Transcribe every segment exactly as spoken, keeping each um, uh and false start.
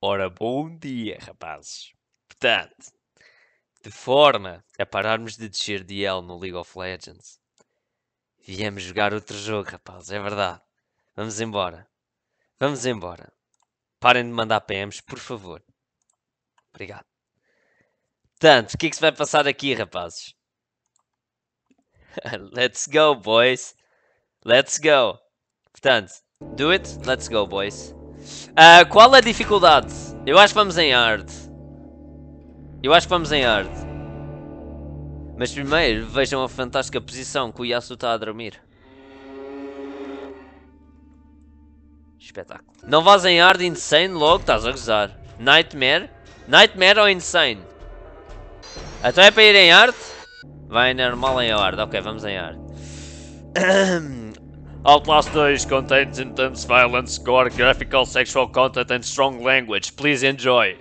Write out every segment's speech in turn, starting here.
Ora, bom dia, rapazes. Portanto, de forma a pararmos de descer de elo no League of Legends, viemos jogar outro jogo, rapazes, é verdade. Vamos embora. Vamos embora. Parem de mandar P Ms, por favor. Obrigado. Portanto, o que é que se vai passar aqui, rapazes? Let's go, boys. Let's go. Portanto, do it. Let's go, boys. Uh, qual é a dificuldade? Eu acho que vamos em hard. Eu acho que vamos em hard. Mas primeiro, vejam a fantástica posição que o Yasuo está a dormir. Espetáculo. Não vás em hard insane logo, estás a gozar. Nightmare? Nightmare ou insane? Então é para ir em hard? Vai normal em hard, ok, vamos em hard. Outlast dois contains intense violence, gore, graphical, sexual content and strong language. Please enjoy.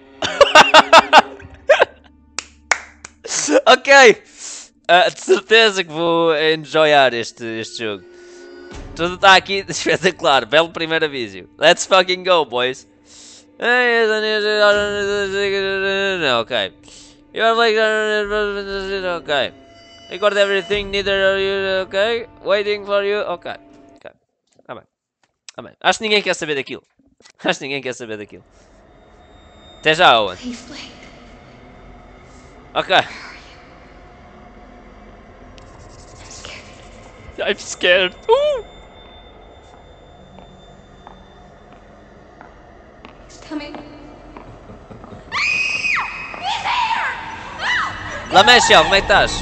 Ok. Uh, de certeza que vou enjoyar este, este jogo. Tudo está aqui espetacular. Belo primeiro aviso. Let's fucking go, boys. Ok. You are like... Ok. Record everything, neither are you... Ok. Waiting for you... Ok. Ok. Ah bem. Ah bem. Acho que ninguém quer saber daquilo. Acho que ninguém quer saber daquilo. Até já, Owen. Ok. I'm scared. Uh! Coming. Lá, Shell, como é que estás?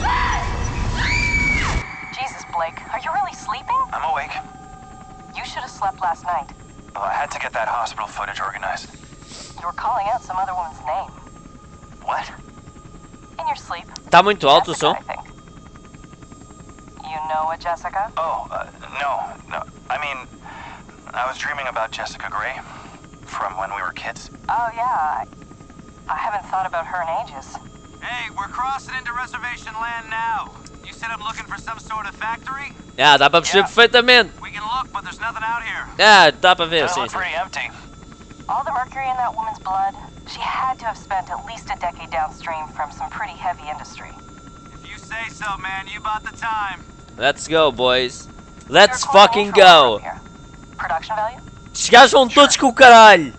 Jesus, Blake, are you really sleeping? I'm awake. You should have slept last night. Well, I had to get that hospital footage organized. You were calling out some other woman's name. What? In your sleep. Tá muito alto o som? Jessica, I think. You know a Jessica? Oh, uh, no, no. I mean, I was dreaming about Jessica Gray from when we were kids. Oh, yeah. I, I haven't thought about her in ages. Hey, we're crossing into reservation land now. You said I'm looking for some sort of factory? Ah, dá para perceber Yeah. perfeitamente. We can look, but there's nothing out here. Ah, dá para ver, Does sim, look sim. pretty empty. All the mercury in that woman's blood, she had to have spent at least a decade downstream from some pretty heavy industry. If you say so, man, you bought the time. Let's go, boys. Let's You're quoting fucking me from go. here. Production value? Estes gajos vão todos com o caralho.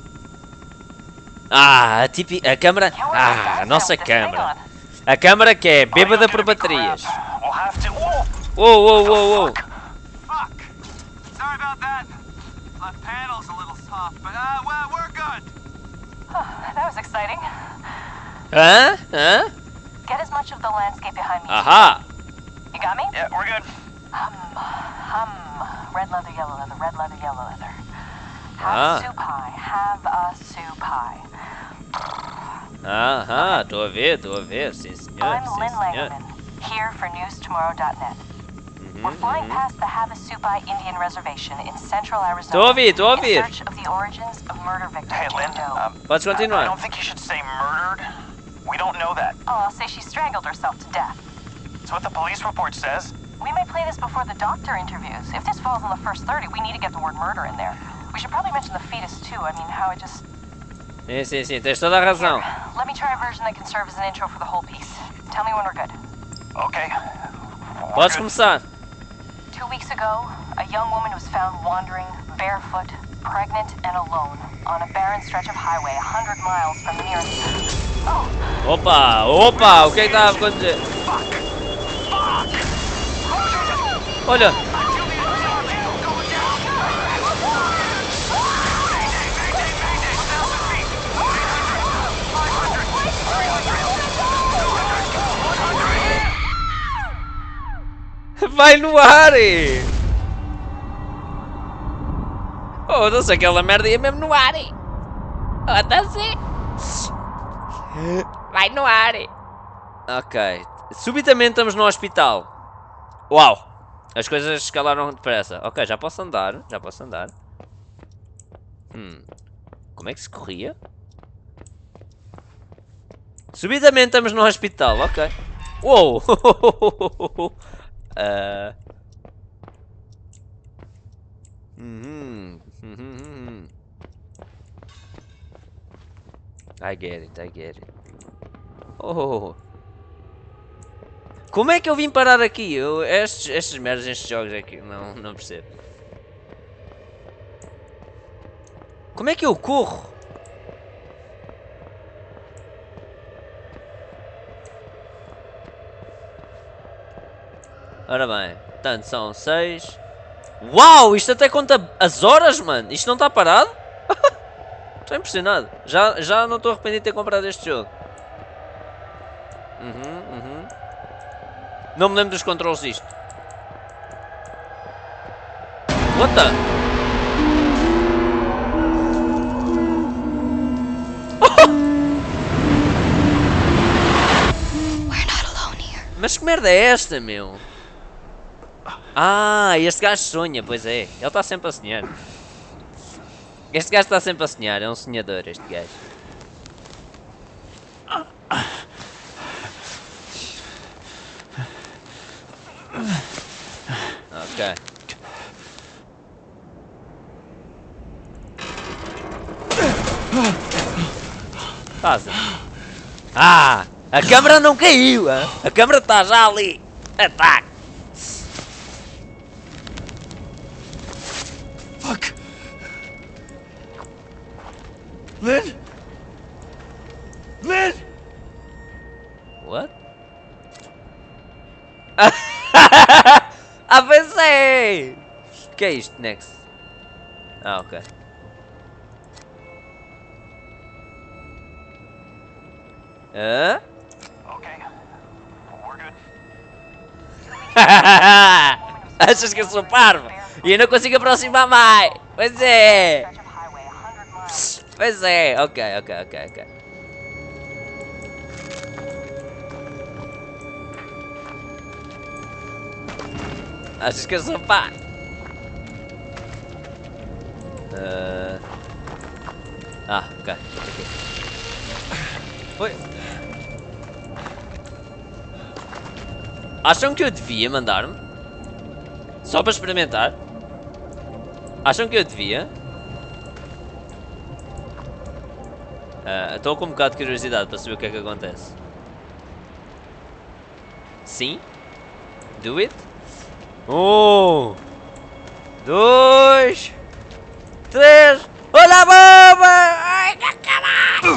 Ah, a, tipi... a câmera... Can't wait Ah, to a dive nossa with this thing câmera. on. A câmera que é Are you bêbada por gonna be baterias. crap? We'll have to. Whoa! Uou, uou, uou, uou. Fuck. Sorry about that. Left panel's a little soft, but uh, well, we're good. That was exciting. Hã? Hã? Get as much of the landscape behind me. Ahá. You got me? Yeah, we're good. Hum, hum. Red leather, yellow leather, red leather, yellow leather. Have Ah. a soup pie. Have a soup pie. Aham, estou a ver, estou a ver. Sim, senhor. I'm Sim, Lynn senhor. Langerman, here for news tomorrow dot net. Uhum, We're flying uhum. past the Havasupai Indian Reservation in central Arizona. Estou a ouvir, estou a In ouvir. search of the origins of murder victim Hey, Lynn. Jane Doe. Um, Podes I, I continuar. don't think you should say murdered. We don't know that. Oh, I'll say she strangled herself to death. It's what the police report says. We may play this before the doctor interviews. If this falls in the first thirty, we need to get the word murder in there. We should probably mention the fetus too. I mean, how it just... Sim, sim, sim, tens toda a razão. Let me try a version that can serve as an intro for the whole piece. Tell me when we're good. Okay. We're Podes good. começar. Two weeks ago, a young woman was found wandering, barefoot, pregnant, and alone on a barren stretch of highway a hundred miles from the nearest... Oh, Opa, opa, o que é que está a acontecer? Olha. Vai no ar! Oh, não sei, aquela merda ia mesmo no ar! Oh, tá assim! Vai no ar! Ok. Subitamente estamos no hospital. Uau! As coisas escalaram depressa. Ok, já posso andar. Já posso andar. Hum. Como é que se corria? Subitamente estamos no hospital. Ok. Uou! Uh... Uhum. Uhum. I get it, I get it. Oh. Como é que eu vim parar aqui? Eu, estes, estes merdas, estes jogos aqui, não, não percebo. Como é que eu corro? Ora bem, portanto são seis. Uau, isto até conta as horas, mano. Isto não está parado? Estou impressionado. Já, já não estou arrependido de ter comprado este jogo. Uhum, uhum. Não me lembro dos controles disto. What the? We're not alone here. Mas que merda é esta, meu? Ah, este gajo sonha, pois é. Ele está sempre a sonhar. Este gajo está sempre a sonhar, é um sonhador este gajo. Ok. Passa. Ah! A câmera não caiu! Hein? A câmera está já ali! Ataque! Fuck! Lynn? Lynn? What? Ah, pensei! O que é isto? Next. Ah, ok. Hã? Okay. We're good. Achas que eu sou parvo? E eu não consigo aproximar mais! Pois é! Stretch of highway, one hundred miles. Pois é! Ok, ok, ok, ok. Achas que eu sou parvo? Uh... Ah, ok. Okay. Oi. Acham que eu devia mandar-me? Só para experimentar? Acham que eu devia? Uh, Estou com um bocado de curiosidade para saber o que é que acontece. Sim? Do it? Um, dois, três. Olha a bomba! Ai, que caralho!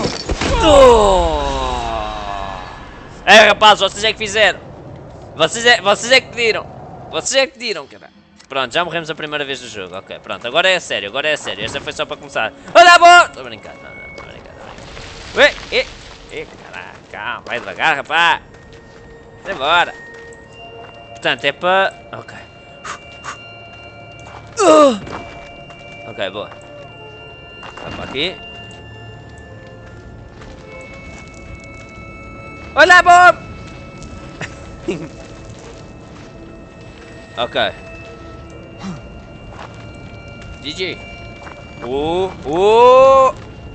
É, rapaz, vocês é que fizeram. Vocês é, vocês é que pediram. Vocês é que pediram, caralho. Pronto, já morremos a primeira vez do jogo. Ok, pronto, agora é sério, agora é sério. Esta foi só para começar. Olha a bomba! Estou a brincar, não, não, estou a brincar, estou a brincar. Ui, ui, ui, caralho, calma, vai devagar, rapaz. Vai embora. Portanto, é para... Ok. Uh! Ok, boa. Vai para aqui. Olha a bomba! Ok. G G. Uh, uh!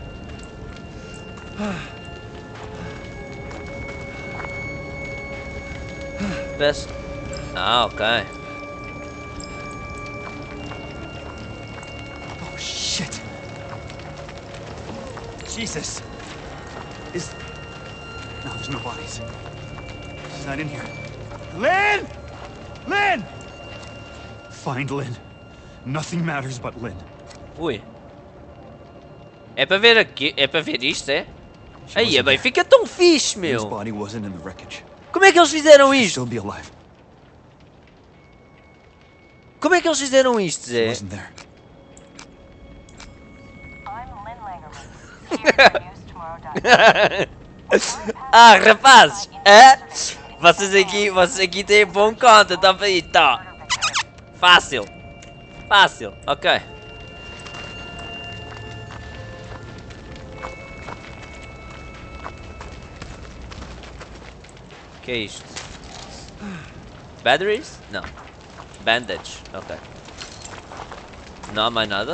Best. Ah, ok. Oh, shit. Jesus. Is... No, there's no bodies. She's not in here. Lynn! Lynn! Find Lynn. Nothing matters but Lynn. Ui. É para ver aqui, é para ver isto, é? She Aí, wasn't bem, there. fica tão fixe, Lynn's meu. body wasn't in the wreckage. Como é que eles fizeram She'd isto? still be alive. Como é que eles fizeram isto, She Zé? wasn't there. I'm Lynn Langerman. Here for news tomorrow night. Ah, rapazes, é? Vocês aqui, vocês aqui têm bom conta, tá para aí, tá? Fácil, fácil, ok. O que é isto? Batteries? Não. Bandage, ok. Não há mais nada?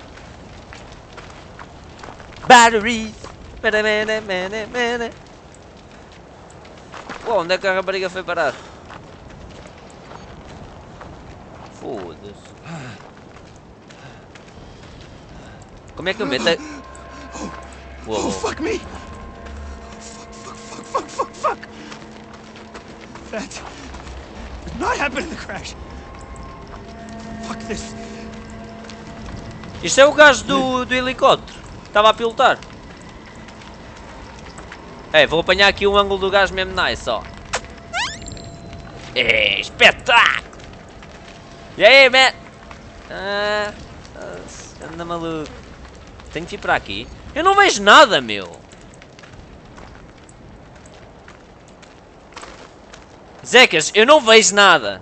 Batteries! Mene, mene, mene, mene. Pô, onde é que a rapariga foi parar? Foda-se. Como é que eu meto a... Oh, Uou. fuck me! That did not happen in the crash. Fuck this. Isto é o gajo do, do helicóptero. Estava a pilotar. É, vou apanhar aqui o ângulo do gajo mesmo nice, ó. É, espetáculo! E aí, man? Ah, anda maluco. Tenho que ir para aqui. Eu não vejo nada, meu. Zecas, eu não vejo nada.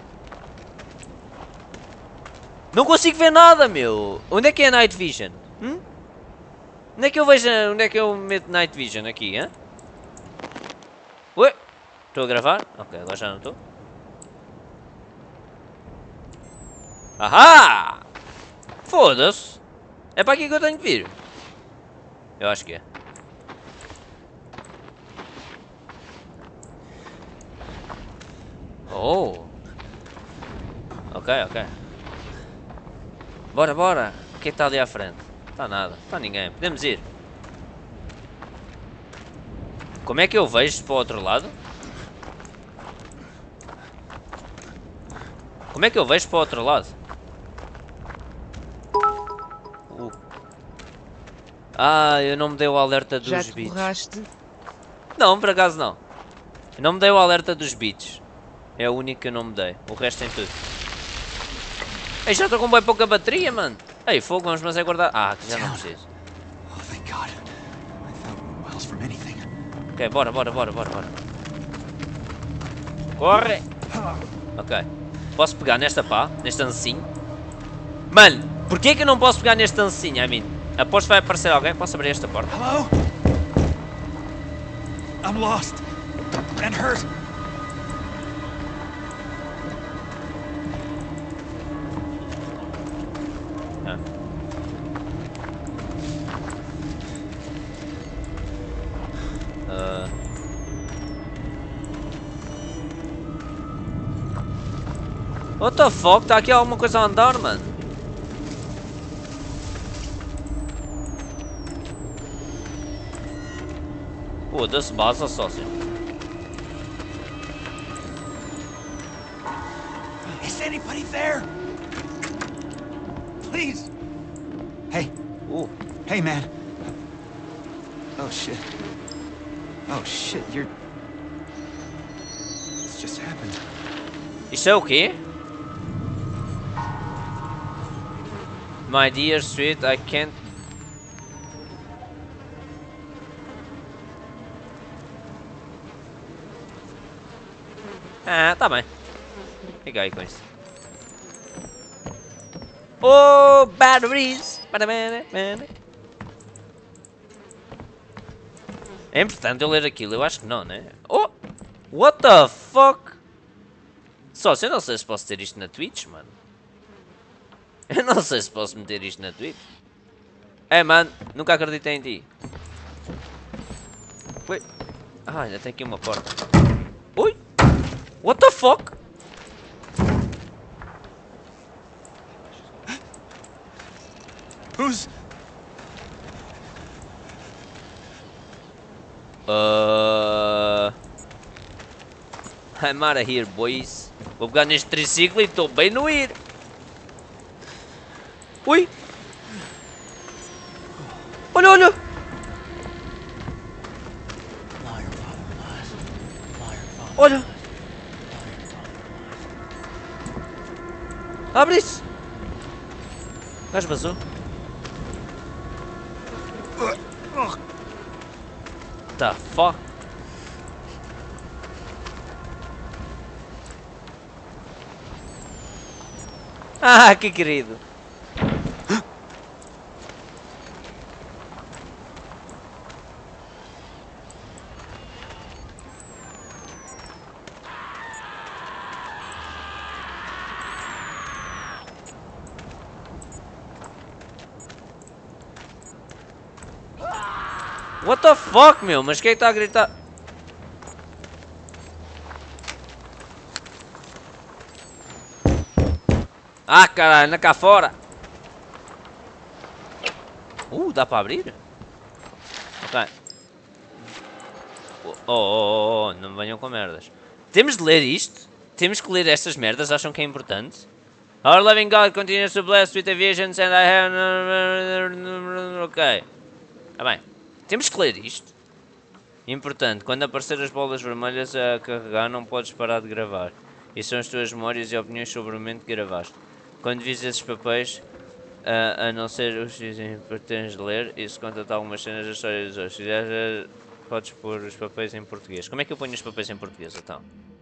Não consigo ver nada, meu. Onde é que é a Night Vision? Hum? Onde é que eu vejo... Onde é que eu meto Night Vision? Aqui, hein? Ui! Estou a gravar? Ok, agora já não estou. Ahá! Foda-se! É para aqui que eu tenho que vir. Eu acho que é. Oh! Ok, ok. Bora, bora! O que é que está ali à frente? Está nada, está ninguém. Podemos ir. Como é que eu vejo para o outro lado? Como é que eu vejo para o outro lado? Uh. Ah, eu não me dei o alerta dos Já te bits. borraste? Não, por acaso não. Eu não me dei o alerta dos bits. É o único que eu não me dei. O resto tem tudo. Ei, já estou com bem pouca bateria, mano. Ei, fogo, vamos mas é guardar. Ah, que já não preciso. Oh, thank God. I thought miles from anything. Ok, bora, bora, bora, bora, bora. Corre! Ok. Posso pegar nesta pá, neste ancinho? Mano, porquê que eu não posso pegar neste ancinho? I mean, aposto que vai aparecer alguém. Posso abrir esta porta? Hello? I'm lost and hurt. Ah. Uh. What the fuck? Está aqui alguma coisa a andar, mano? Foda-se, base, sócio. Is anybody there? Please. Hey. Uh. Hey, man. Oh, shit. Oh, shit, you're... This just happened. Isto é o quê? My dear sweet, I can't... Ah, tá bem. Fica aí com isso. Oh, batteries! É importante eu ler aquilo? Eu acho que não, né? Oh! What the fuck? Só se eu não sei se posso ter isto na Twitch, mano. Eu não sei se posso meter isto na Twitch. É, mano, nunca acreditei em ti. Ui. Ah, ainda tem aqui uma porta. Ui! What the fuck? Who's... Uh... I'm out of here, boys. Vou pegar neste triciclo e estou bem no ir. Ui! Olha, olha! Olha! Abre isso! O gajo vazou. The fuck? Ah, que querido! What the fuck, meu? Mas quem está a gritar? Ah, caralho, anda cá fora! Uh, dá para abrir? Ok. Oh, oh, oh, oh, não me venham com merdas. Temos de ler isto? Temos que ler estas merdas? Acham que é importante? Our loving God continues to bless with the visions and I have... Ok. Ah bem. Temos que ler isto. Importante. Quando aparecer as bolas vermelhas a carregar, não podes parar de gravar. E são as tuas memórias e opiniões sobre o momento que gravaste. Quando vis esses papéis, a, a não ser os que tens de ler, isso conta-te algumas cenas da história dos outros. Se quiseres, podes pôr os papéis em português. Como é que eu ponho os papéis em português, então?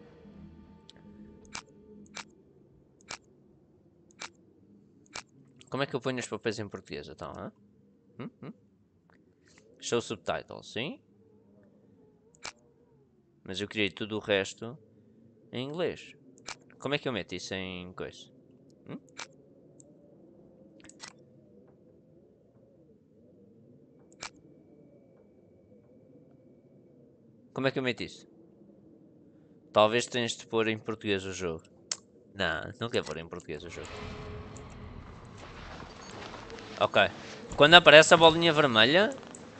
Como é que eu ponho os papéis em português, então? Hã? Hum? Hum? Show subtitles, sim? Mas eu criei tudo o resto em inglês. Como é que eu meto isso em coisa? Hum? Como é que eu meto isso? Talvez tenhas de pôr em português o jogo. Não, não quero pôr em português o jogo. Ok. Quando aparece a bolinha vermelha...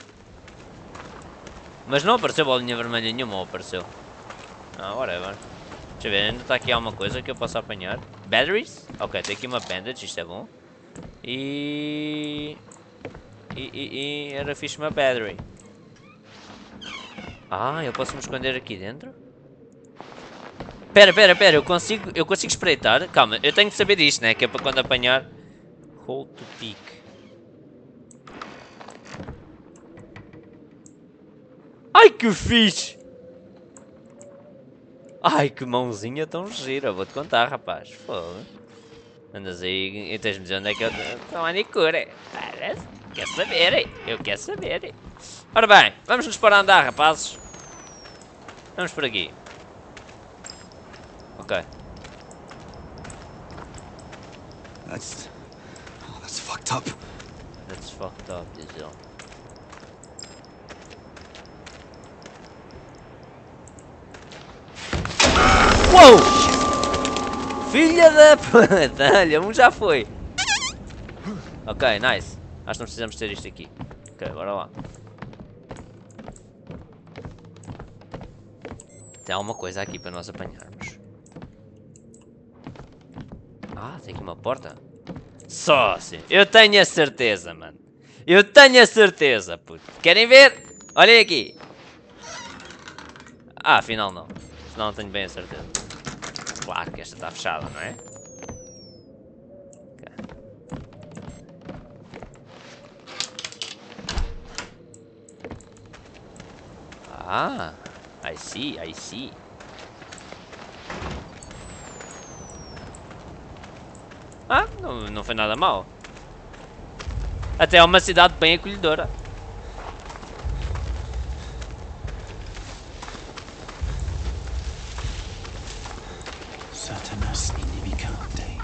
Mas não apareceu bolinha vermelha nenhuma, ou apareceu? Ah, whatever. Deixa eu ver, ainda está aqui alguma coisa que eu possa apanhar. Batteries? Ok, tem aqui uma bandage, isto é bom. E... E, e, e era fixe uma battery. Ah, eu posso me esconder aqui dentro? Pera, pera, pera, eu consigo, eu consigo espreitar? Calma, eu tenho que saber disto, né? Que é para quando apanhar... Hold to peek. Ai, que fixe! Ai, que mãozinha tão gira, vou-te contar, rapaz. Foda. Andas aí e tens-me dizer onde é que eu estou a manicure. Quer saber, eu quero saber. Ora bem, vamos nos pôr a andar, rapazes. Vamos por aqui. Ok. That's... Oh, that's fucked up. That's fucked up, diz ele. Uou! Filha da puta! Olha, um já foi. Ok, nice. Acho que não precisamos ter isto aqui. Ok, bora lá. Tem alguma coisa aqui para nós apanharmos. Ah, tem aqui uma porta. Só assim. Eu tenho a certeza, mano. Eu tenho a certeza, puto. Querem ver? Olhem aqui. Ah, afinal não. Afinal não tenho bem a certeza. Claro que esta está fechada, não é? Okay. Ah, I see, I see. Ah, não, não foi nada mal. Até é uma cidade bem acolhedora. Satanas inimicante.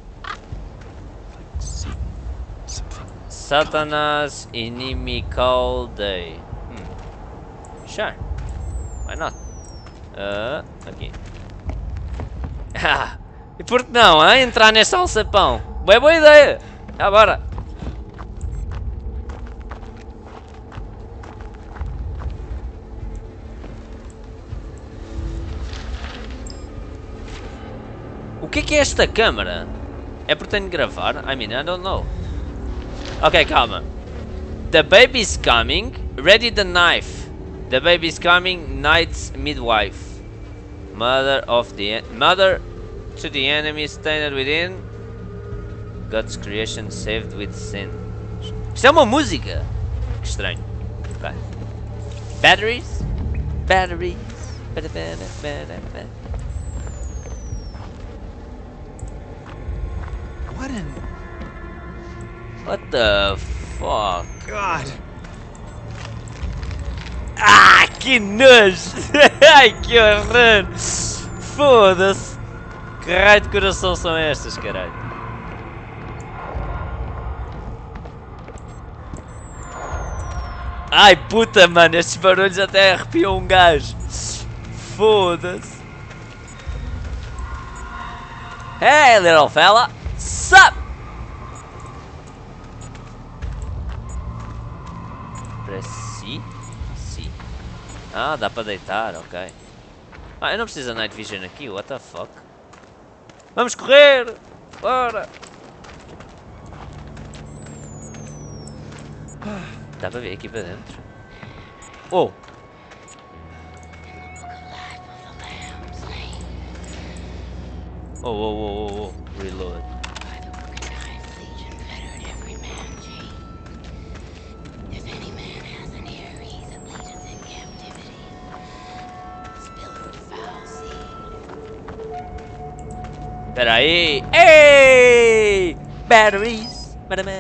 Satanas Inimical Day. Hmm. Sure. Why not? Uh, aqui. Ah, e por que não, hein? Entrar neste alçapão? Boa, boa ideia! Já bora! O que é que é esta câmara? É porque tenho de gravar? I mean, I don't know. Ok, calma. The baby's coming. Ready the knife. The baby's coming. Knight's midwife. Mother of the mother to the enemy standing within. God's creation saved with sin. Isto é uma música. Que estranho. Okay. Batteries. Batteries. What in... What the fuck? God! Ah, que nojo! Ai, que horror! Foda-se! Que raio de coração são estas, caralho? Ai, puta, mano! Estes barulhos até arrepiam um gajo! Foda-se! Hey, little fella! Sup? Press C? C. Ah, dá para deitar, ok. Ah, eu não preciso da Night Vision aqui, what the fuck? Vamos correr! Bora! Dá para ver aqui para dentro. Oh! Oh, oh, oh, oh, oh. Reload. Espera aí! Ei! Batteries!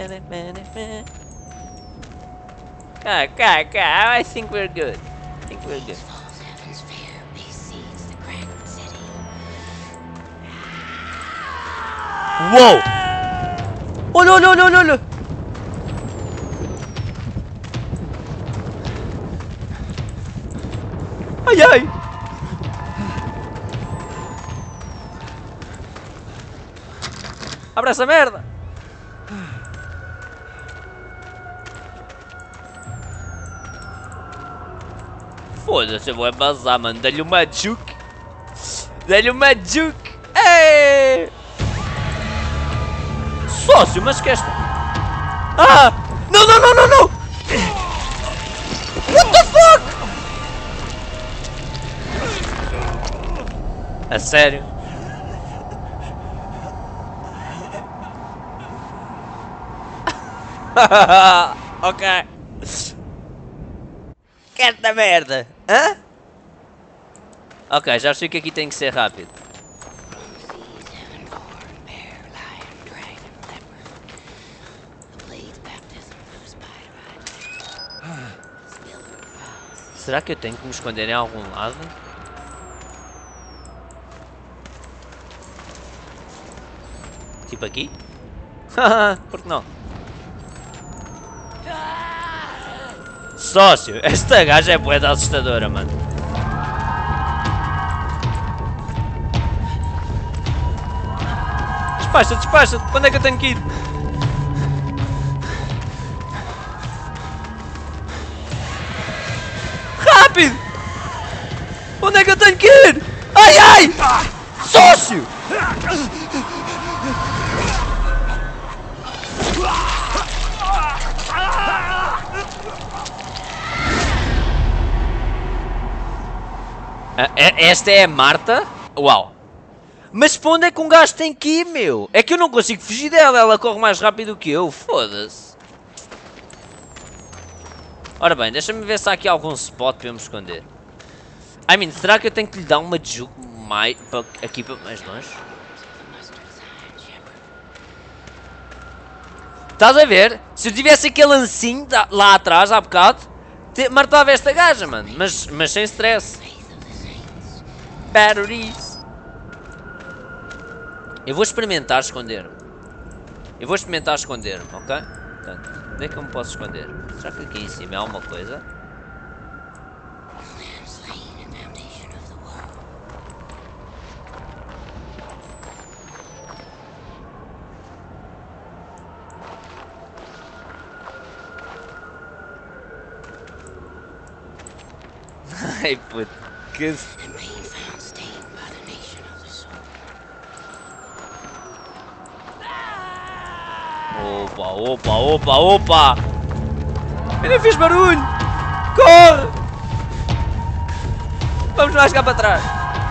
Ah, cá, cá, I think we're good. I think we're good. Uou! Olha, olha, olha, olha, olha! Ai, ai! Abre essa merda! Foda-se, eu vou abasar, mano. Dá-lhe uma juke! Dá-lhe uma juke! Ei! Sócio, mas que esta... Ah! Não, não, não, não, não! What the fuck? A sério? Ok. Que esta merda? Hã? Ok, já sei que aqui tem que ser rápido. Será que eu tenho que me esconder em algum lado? Tipo aqui? Haha, por que não? Sócio, esta gaja é bué da assustadora, mano. Despacha, despacha, quando é que eu tenho que ir? Rápido! Onde é que eu tenho que ir? Ai, ai! Sócio! Esta é a Marta? Uau! Mas para onde é que um gajo tem que ir, meu? É que eu não consigo fugir dela, ela corre mais rápido que eu, foda-se. Ora bem, deixa-me ver se há aqui algum spot para eu me esconder. I mean, será que eu tenho que lhe dar uma juke mais para aqui para mais longe? Estás a ver? Se eu tivesse aquele ancinho lá atrás, há bocado, matava esta gaja, mano. Mas, mas sem stress. Batteries. Eu vou experimentar esconder-me. Eu vou experimentar esconder-me, ok? Portanto, onde é que eu me posso esconder? Será que aqui em cima há alguma coisa? Ai puto, que... Opa, opa, opa, opa! Eu nem fiz barulho! Corre! Vamos lá chegar para trás!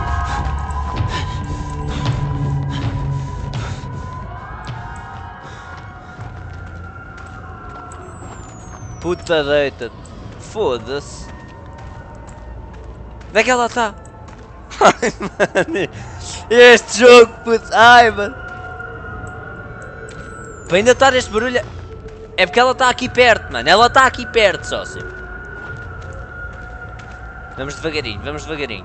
Puta deita! Foda-se! Onde é que ela está? Ai, mano! Este jogo, puto! Ai, mano! Para ainda estar este barulho... É porque ela está aqui perto, mano. Ela está aqui perto, sócio. Vamos devagarinho, vamos devagarinho.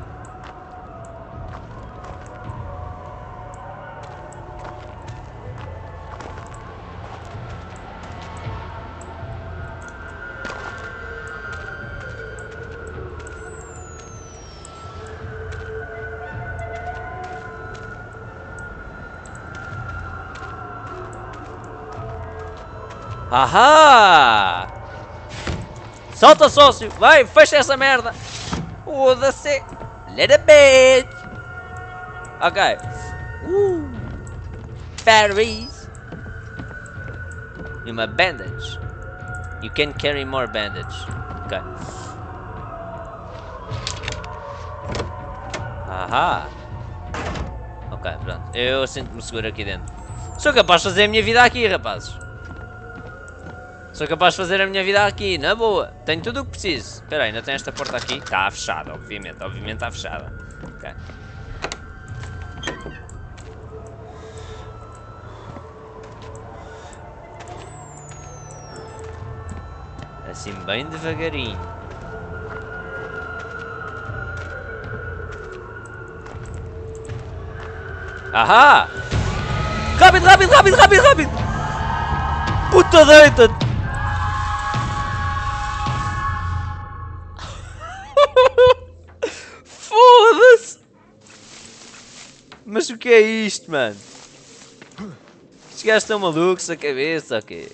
Ahá! Solta, sócio! Vai, fecha essa merda! Foda-se! little bit. Ok. Uh. Batteries. E uma bandage. You can carry more bandage. Ok. Ahá. Ok, pronto. Eu sinto-me seguro aqui dentro. Sou capaz de fazer a minha vida aqui, rapazes. Sou capaz de fazer a minha vida aqui, na boa. Tenho tudo o que preciso. Espera aí, ainda tem esta porta aqui. Está fechada, obviamente. Obviamente está fechada. Ok. Assim, bem devagarinho. Ahá! Rápido, rápido, rápido, rápido, rápido! Puta deita! Foda-se! Mas o que é isto, mano? Estes gajos estão malucos a cabeça, ok?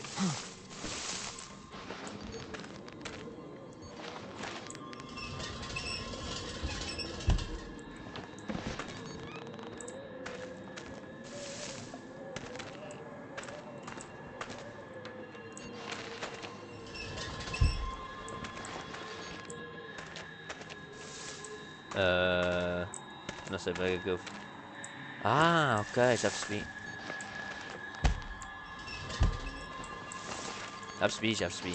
Uh, não sei para que eu... Ah, ok, já percebi. Já percebi, já percebi.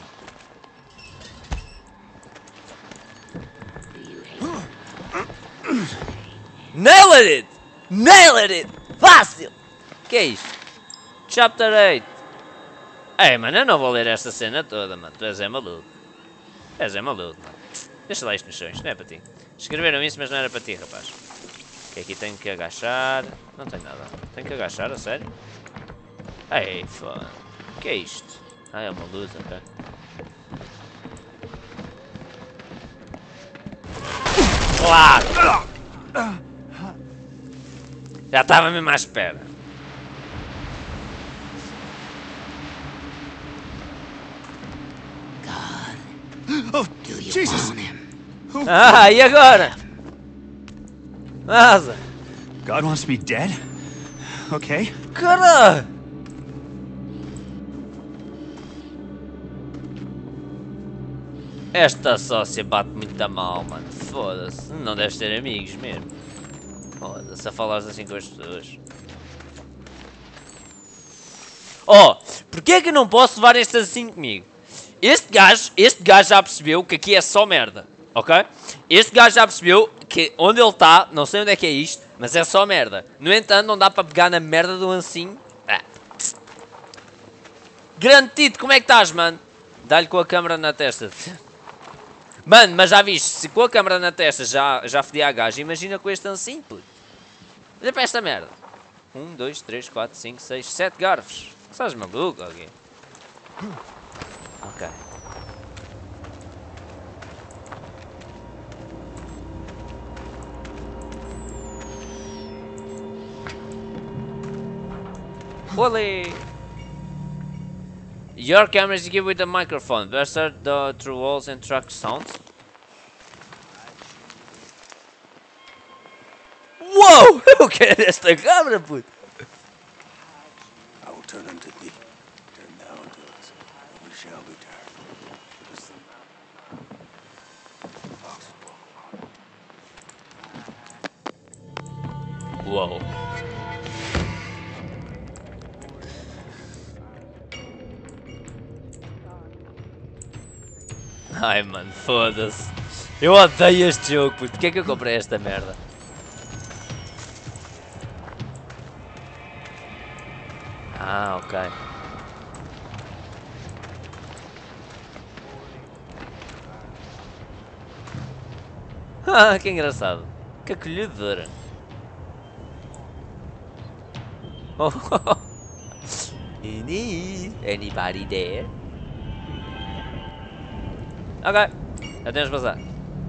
Nailed it! Nailed it! Fácil! Que é isto? Chapter oito. Ei, mano, eu não vou ler esta cena toda, mano. Tu és é maluco. Tu és é maluco, mano. Deixa lá isto nos chões, não é para ti. Escreveram isso, mas não era para ti, rapaz. Que aqui tenho que agachar. Não tenho nada. Tenho que agachar, a sério? Ei, foda. O que é isto? Ah, é uma luz, ok. Claro! Já estava mesmo à espera. Oh, Jesus! Ah, e agora? Vaza! God wants me dead? Okay. Caralho! Esta sócia bate muito a mal, mano. Foda-se. Não deves ter amigos mesmo. Foda-se a falares assim com as pessoas. Oh! Porquê é que eu não posso levar estas assim comigo? Este gajo, este gajo já percebeu que aqui é só merda. Ok? Este gajo já percebeu que onde ele está, não sei onde é que é isto, mas é só merda. No entanto, não dá para pegar na merda do ancinho. Ah. Grande Tito, como é que estás, mano? Dá-lhe com a câmera na testa. Mano, mas já viste, se com a câmera na testa já, já fodi a gajo, imagina com este ancinho, puto. Olha para esta merda. Um, dois, três, quatro, cinco, seis, sete garfos. Estás maluco, alguém? Ok. Olé! Your camera is equipped with a microphone. Versa the through walls and track sounds. Uou! Eu quero esta câmera, puto! I will turn unto thee, turn thou unto us, and we shall return. Uou! Ai, mano, foda-se. Eu odeio este jogo, puto. Porquê é que eu comprei esta merda? Ah, ok. Ah, que engraçado. Que acolhedora. Oh, anybody there? Ok, já temos bazar.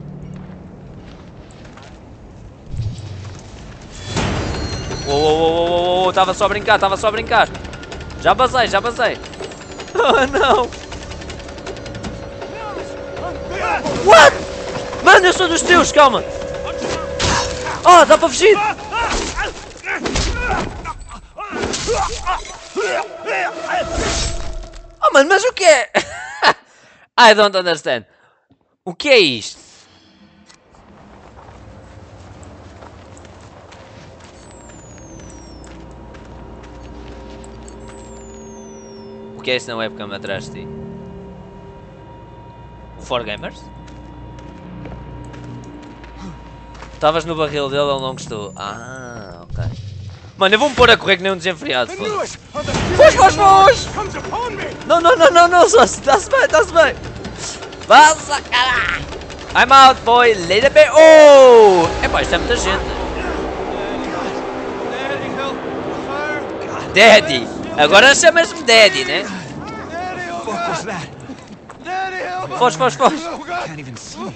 Uou, uou, uou, uou, uou, estava só a brincar, estava só a brincar. Já basei, já basei. Oh não! What? Mano, eu sou dos teus, calma! Oh, dá para fugir! Oh, mano, mas o que é? I don't understand. O que é isto? O que é isso na webcam atrás de ti? O four Gamers? Estavas no barril dele, ele não gostou. Ah, ok. Mano, eu vou-me pôr a correr que nem um desenfreado. Foda-se. Foz, foz, foz! Não, não, não, não, não, só está-se bem, está-se bem. Vaza, caralho! I'm out, boy, little bit. Oh! Epá, isto é muita gente. Daddy! Agora chamas-me Daddy, né? Fuck was that? Foz, foz, foz! Can't even see.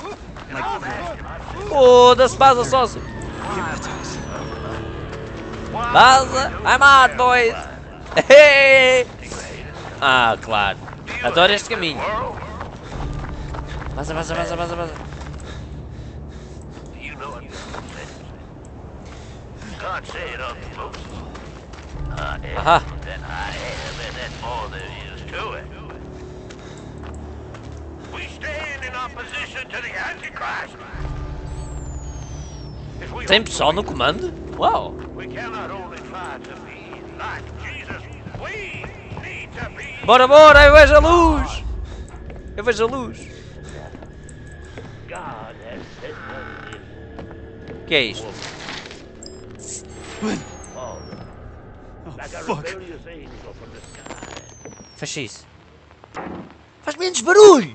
Foda-se, vaza sócio! Vaza! I'm out, boys! Hey! Ah, claro. Adoro este caminho. Vaza, vaza, vaza, vaza, vaza. You know it. God say it up close. I am Aha. that I am, and that's all there is to it. We stand in opposition to the Antichrist. If we Tem pessoal no comando? Uau! We cannot only try to be like Jesus, we need to be. Bora, bora, eu vejo a luz! Eu vejo a luz. God has sent us this O que é isto? fall, like a fuck. rebellious angel from the sky. Fecha isso. Faz menos barulho!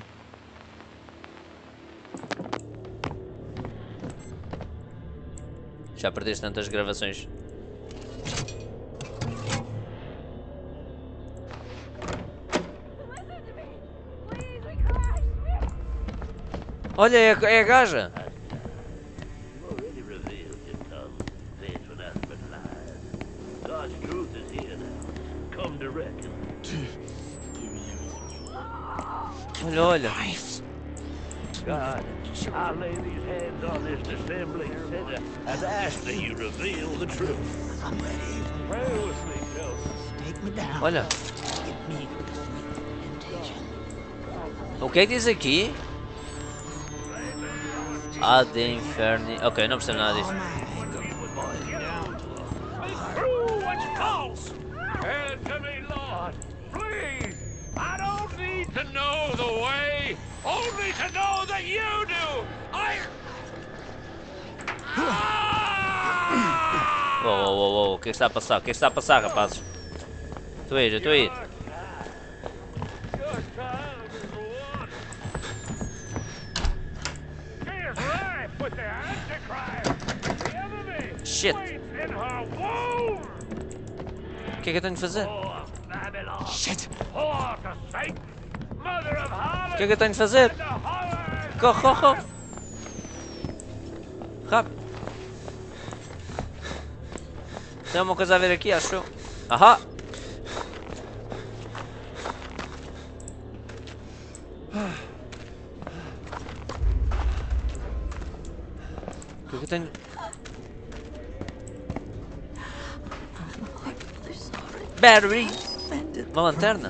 Já perdeste tantas gravações. Olha, é, a- é a gaja! You already revealed your tongue, face with us but lies. God's truth is here now. Come to reckon. Olha, olha. God, I lay these hands on this dissembling sinner and ask that you reveal the truth. I'm ready. Pray with me, Joseph. Take me down. Olha. Get me temptation. O que é que diz aqui? Ad Inferni. Ok, não percebo nada disso. True what's false. And to me, Lord, please. I don't need to know the way, only to know that you do. I. Uou, uou, uou, uou, o que é que está a passar? O que é que está a passar, rapazes? Estou a ir, eu estou a ir. Your time is one. His life with the Antichrist. The enemy Shit. waits in her womb. O que é que eu tenho de fazer? Oh, Babylon. Shit. Whore to Satan. Mother of O harlots que é que eu tenho de fazer? and the horrors. Corre, corre, corre! Rápido! Tem alguma coisa a ver aqui, acho eu. Ahá! O que é que eu tenho? Battery! Uma lanterna?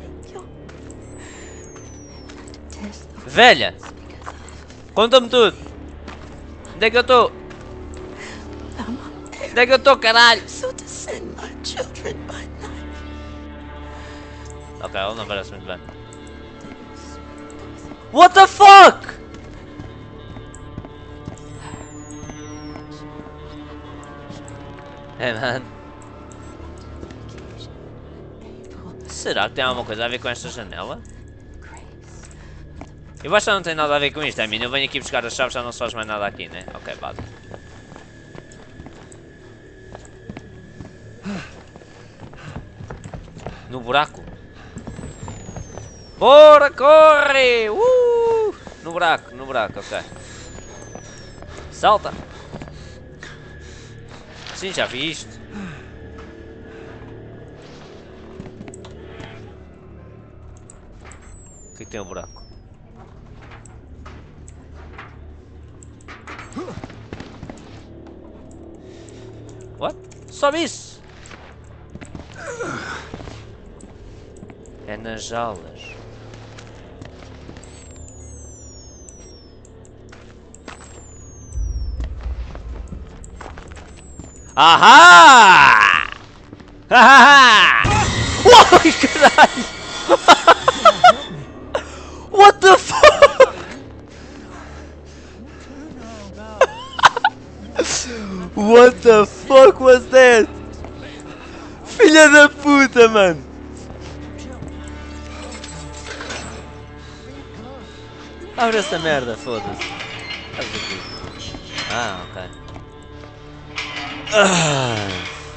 Velha! Conta-me tudo! Onde é que eu estou? Onde é que eu estou, caralho? So to send my children by night. Ok, ela não parece muito bem. What the fuck? É, mano. Será que tem alguma coisa a ver com esta janela? Eu acho que não tem nada a ver com isto, é mim. Eu venho aqui buscar as chaves, já não se faz mais nada aqui, né? Ok, base. No buraco. Bora, corre! Uh! No buraco, no buraco, ok. Salta! Sim, já vi isto. O que é que tem o buraco? What? Sobe isso! É nas jaulas. Ahá! Hahaha! Uai, caralho! What the fuck? What the fuck was that? Filha da puta, mano! Abre essa merda, foda-se. Ah, ok. Ah.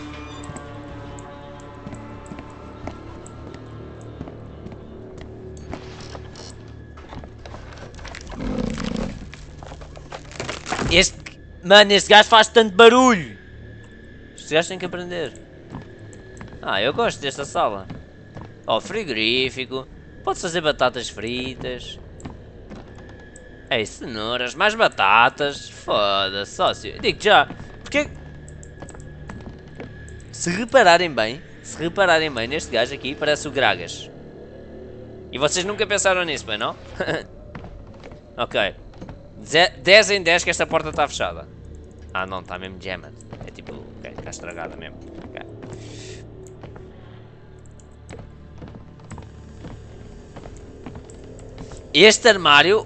Este... Mano, este gajo faz tanto barulho! Este gajo tem que aprender. Ah, eu gosto desta sala. Ó, oh, frigorífico. Pode fazer batatas fritas. Ei, cenouras, mais batatas. Foda-se, sócio. Digo já. Porque... Se repararem bem, se repararem bem neste gajo aqui, parece o Gragas. E vocês nunca pensaram nisso, bem não? Ok. dez em dez que esta porta está fechada. Ah não, está mesmo jammed. É tipo, ok, está estragada mesmo. Okay. Este armário...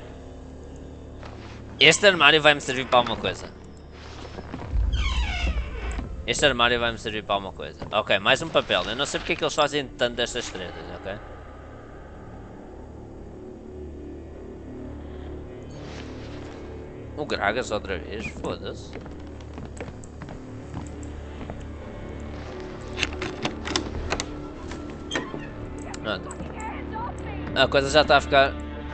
Este armário vai-me servir para alguma coisa. Este armário vai-me servir para alguma coisa. Ok, mais um papel. Eu não sei porque é que eles fazem tanto destas tretas, ok? O Gragas outra vez, foda-se. Nada. A coisa já está a ficar...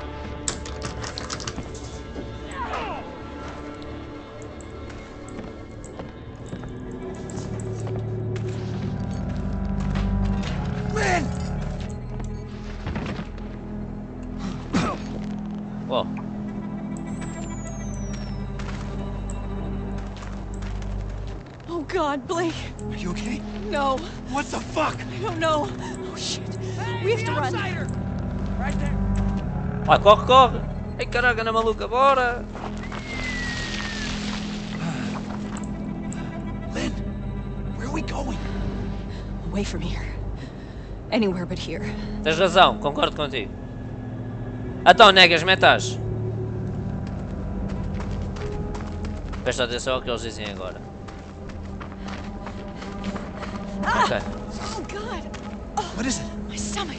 Whoa. Oh God, Blake. Are you okay? No. What the fuck? I don't know. Oh shit. We have to run. Right there. Vai, corre, corre! Ai caraca, na maluca, bora! Lynn, where are we going? Away from here. Anywhere but here. Tens razão, concordo contigo. Então, negas, metas. Presta atenção ao que eles dizem agora. Ok. Oh God. Oh, What is it? my stomach.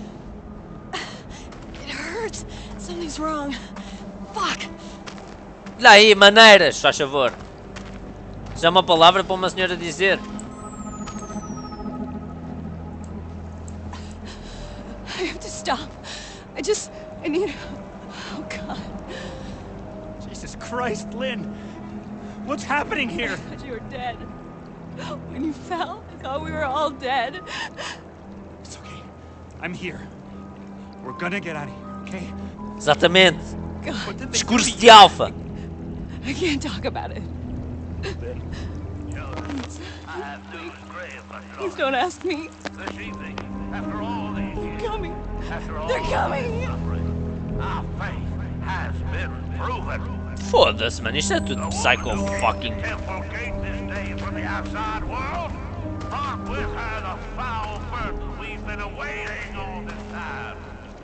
It hurts. Something's wrong. Fuck. Lá aí, maneiras, faz favor. Isso é uma palavra para uma senhora dizer. I have to stop. I just... I need... Oh God. Jesus Christ, Lynn! What's happening here? I thought you were dead. When you fell, I thought we were all dead. It's okay. I'm here. We're gonna get out of here, okay? Exatamente. God, What did they Discurso do? de alfa. I can't talk about it. Lynn, I have news grave, but Please don't ask me. this evening, after all these They're years, coming. after all They're this coming. suffering, our faith has been proven. Foda-se, mano, isto é tudo psycho fucking. Temple gate this day from the outside world. Part with her the foul burden we've been awaiting all this time.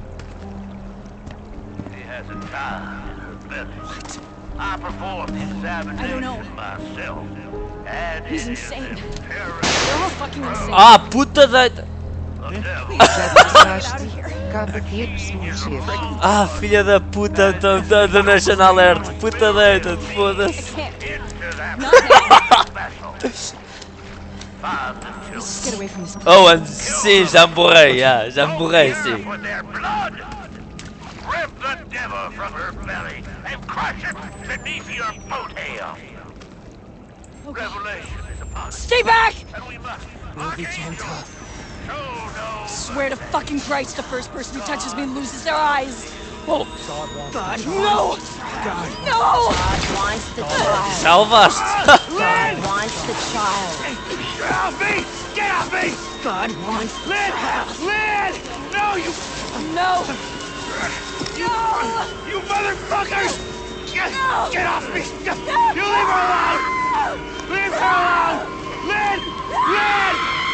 She has a child in her belly. What? I performed the examination I don't know. myself. And He's it is insane. imperative They're all fucking insane. Ah, puta deita. the devil. Get out of here. Ah, filha da puta da, da, da National Alert. Puta deita, foda-se. Can't. Into that Not now. vessel. Find the Let's children. just get away from this. Oh, and sim, já me borrei, já, já me borrei, sim. With their blood. Rip the devil from her belly and crush it beneath your boat hail. Revelation is upon us, Stay back! and we must. we'll be gentle. Show no Swear to fucking Christ, the first person who touches me loses their eyes. Oh, God, no! No! God wants the child. Salvaste! God wants the child. Get off me! Get off me! God wants the Lynn! child. Lynn! No, you... No! You, No! you motherfuckers! Get, No! get off me! You leave her alone! Leave her alone! Lynn! Lynn!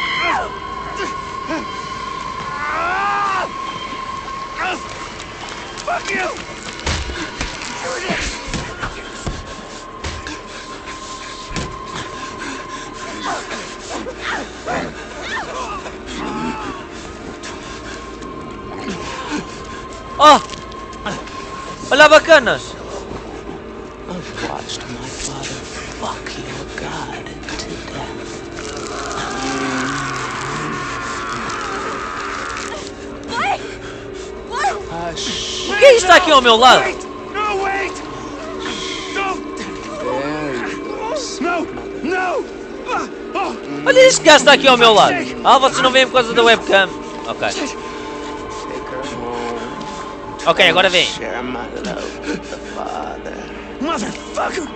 Ah! Ah! Fuck you! Oh! Olha bacanas! I've watched my father fuck your god to death. Blake! Blake! Hush. O que é isto aqui ao meu lado? Wait! No, wait! Don't! There you go. No! No! Ah! Oh! Olha este gajo está aqui ao meu lado! Ah, vocês não veem por causa da webcam? Ok. Take her home. Ok, agora vem. Share my love with the father. Motherfucker!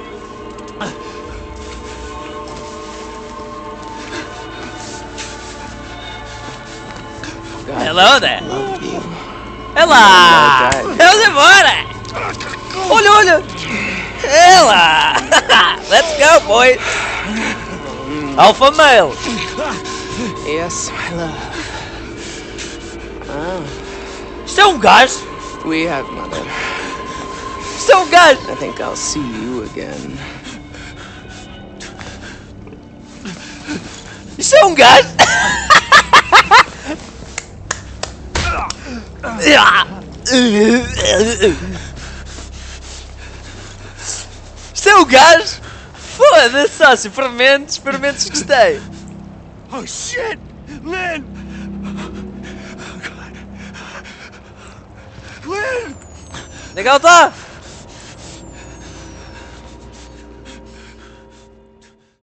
God Hello there! love you. Ela! Vamos embora! Olha, olha! Ela! Let's go, boys! Alpha male! Yes, my love. Ah, Isto é um gajo! we have mother. Isto é um gajo! I think I'll see you again. Isto é um gajo! Isto é um gajo! Foda-se, sócio! Experimente, experimente se gostei! Oh shit! Lynn! God. Lynn! Onde é que ela está?